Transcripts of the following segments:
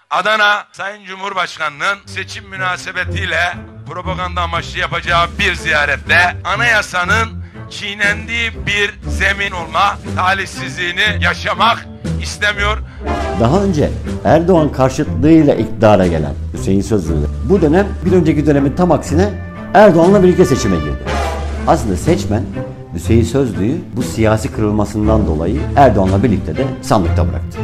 Adana Sayın Cumhurbaşkanı'nın seçim münasebetiyle propaganda amaçlı yapacağı bir ziyarette anayasanın çiğnendiği bir zemin olma talihsizliğini yaşamak istemiyor. Daha önce Erdoğan karşıtlığıyla iktidara gelen Hüseyin Sözlü bu dönem bir önceki dönemin tam aksine Erdoğan'la birlikte seçime girdi. Aslında seçmen Hüseyin Sözlü'yü bu siyasi kırılmasından dolayı Erdoğan'la birlikte de sandıkta bıraktı.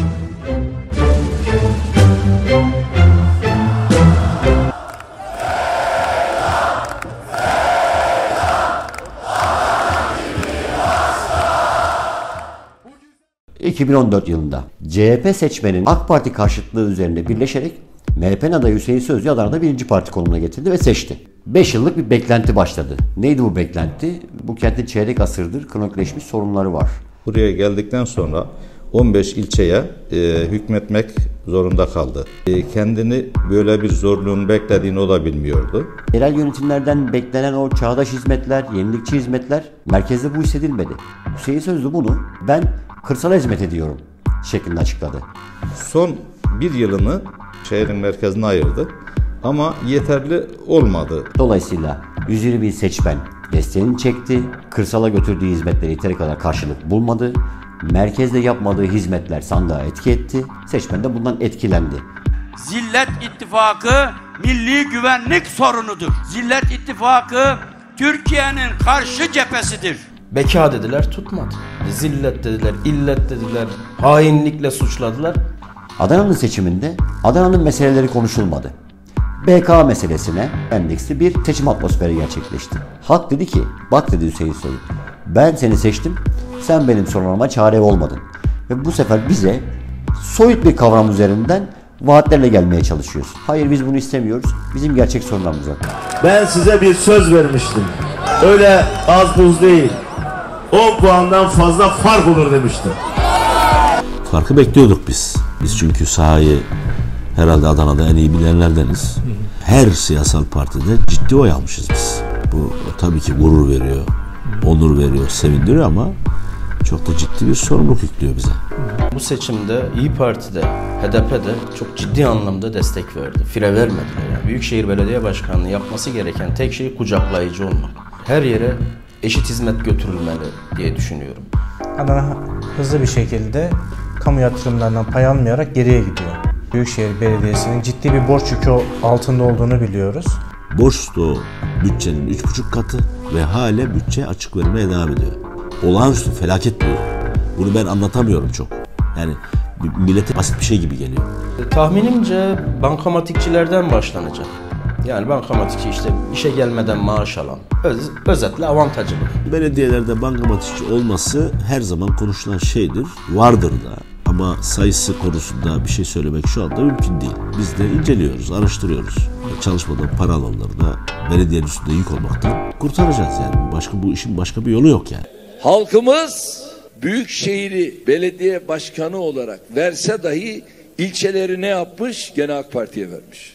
...2014 yılında CHP seçmenin AK Parti karşıtlığı üzerinde birleşerek MHP'nin adayı Hüseyin Sözlü'yü Adana'da birinci parti konumuna getirdi ve seçti. 5 yıllık bir beklenti başladı. Neydi bu beklenti? Bu kentin çeyrek asırdır kronikleşmiş sorunları var. Buraya geldikten sonra 15 ilçeye hükmetmek zorunda kaldı. Kendini böyle bir zorluğun beklediğini o da bilmiyordu. Yerel yönetimlerden beklenen o çağdaş hizmetler, yenilikçi hizmetler merkezde bu hissedilmedi. Hüseyin Sözlü bunu ben kırsala hizmet ediyorum şeklinde açıkladı. Son bir yılını şehrin merkezine ayırdı ama yeterli olmadı. Dolayısıyla 120 bin seçmen desteğini çekti, kırsala götürdüğü hizmetleri yeteri kadar karşılık bulmadı. Merkezde yapmadığı hizmetler sandığa etki etti. Seçmen de bundan etkilendi. Zillet İttifakı milli güvenlik sorunudur. Zillet İttifakı Türkiye'nin karşı cephesidir. Beka dediler, tutmadı. Zillet dediler, illet dediler, hainlikle suçladılar. Adana'nın seçiminde Adana'nın meseleleri konuşulmadı. BK meselesine endeksli bir seçim atmosferi gerçekleşti. Halk dedi ki, bak dedi Hüseyin Sözlü, ben seni seçtim, sen benim sorunlarıma çare olmadın. Ve bu sefer bize soyut bir kavram üzerinden vaatlerle gelmeye çalışıyoruz. Hayır, biz bunu istemiyoruz, bizim gerçek sorunlarımız var. Ben size bir söz vermiştim. Öyle az buz değil. 10 puandan fazla fark olur demiştim. Farkı bekliyorduk biz. Biz çünkü sahayı herhalde Adana'da en iyi bilenlerdeniz. Her siyasal partide ciddi oy almışız biz. Bu tabii ki gurur veriyor, onur veriyor, sevindiriyor ama çok da ciddi bir sorumluluk yüklüyor bize. Bu seçimde İYİ Parti'de, HDP'de çok ciddi anlamda destek verdi. Fire vermediler yani. Büyükşehir Belediye Başkanı'nın yapması gereken tek şey kucaklayıcı olmak. Her yere eşit hizmet götürülmeli diye düşünüyorum. Adana hızlı bir şekilde kamu yatırımlarından pay almayarak geriye gidiyor. Büyükşehir Belediyesi'nin ciddi bir borç yükü altında olduğunu biliyoruz. Borç da bütçenin 3,5 katı ve hala bütçe açık vermeye devam ediyor. Olağanüstü felaket bu. Bunu ben anlatamıyorum çok. Yani millete basit bir şey gibi geliyor. Tahminimce bankamatikçilerden başlanacak. Yani bankamatikçi işte işe gelmeden maaş alan. Özetle avantajlı. Belediyelerde bankamatikçi olması her zaman konuşulan şeydir. Vardır da. Ama sayısı konusunda bir şey söylemek şu anda mümkün değil. Biz de inceliyoruz, araştırıyoruz. Çalışmadan para alanları da belediyenin üstünde yük olmaktan kurtaracağız yani. Bu işin başka bir yolu yok yani. Halkımız Büyükşehir'i belediye başkanı olarak verse dahi ilçeleri ne yapmış? Gene AK Parti'ye vermiş.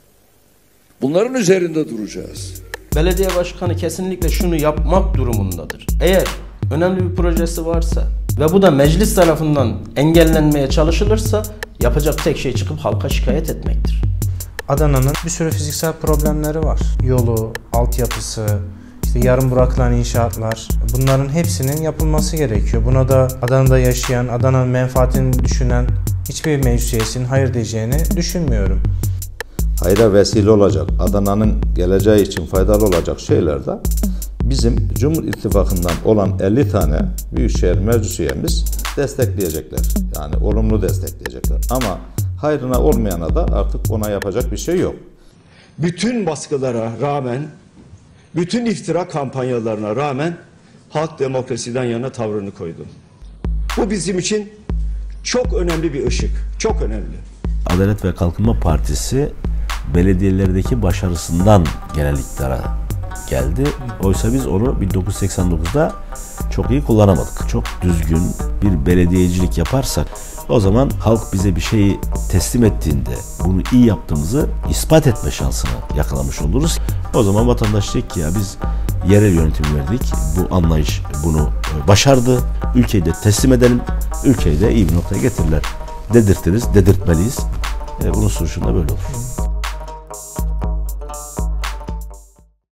Bunların üzerinde duracağız. Belediye başkanı kesinlikle şunu yapmak durumundadır. Eğer önemli bir projesi varsa ve bu da meclis tarafından engellenmeye çalışılırsa yapacak tek şey çıkıp halka şikayet etmektir. Adana'nın bir sürü fiziksel problemleri var. Yolu, altyapısı, işte yarım bırakılan inşaatlar, bunların hepsinin yapılması gerekiyor. Buna da Adana'da yaşayan, Adana'nın menfaatini düşünen hiçbir meclis üyesinin hayır diyeceğini düşünmüyorum. Hayra vesile olacak, Adana'nın geleceği için faydalı olacak şeyler de bizim Cumhur İttifakı'ndan olan 50 tane Büyükşehir Meclis üyemiz destekleyecekler. Yani olumlu destekleyecekler. Ama hayrına olmayana da artık ona yapacak bir şey yok. Bütün baskılara rağmen, bütün iftira kampanyalarına rağmen halk demokrasiden yana tavrını koydu. Bu bizim için çok önemli bir ışık, çok önemli. Adalet ve Kalkınma Partisi belediyelerdeki başarısından genel iktidara geldi. Oysa biz onu 1989'da çok iyi kullanamadık. Çok düzgün bir belediyecilik yaparsak o zaman halk bize bir şeyi teslim ettiğinde bunu iyi yaptığımızı ispat etme şansını yakalamış oluruz. O zaman vatandaş diyecek ki ya biz yerel yönetim verdik. Bu anlayış bunu başardı. Ülkeyi de teslim edelim. Ülkeyi de iyi bir noktaya getirirler. Dedirtiriz, dedirtmeliyiz. Bunun sonucunda böyle olur.